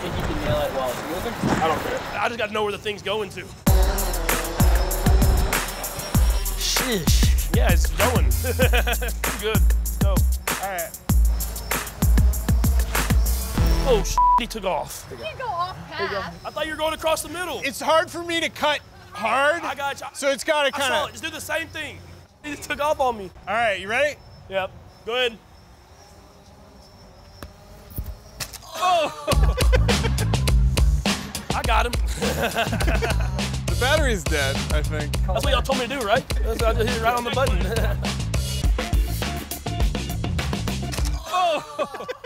think you can nail it while it's moving? I don't care. I just got to know where the thing's going to. Sheesh. Yeah, it's going. Good. Let's go. All right. Oh, he took off. You can go off path. I thought you were going across the middle. It's hard for me to cut hard. I got you. So it's got to I kind saw it. of. Just do the same thing. He just took off on me. All right, you ready? Yep. Go ahead. Oh! I got him. The battery's dead, I think. That's what y'all told me to do, right? That's what I just hit it right on the button. Oh!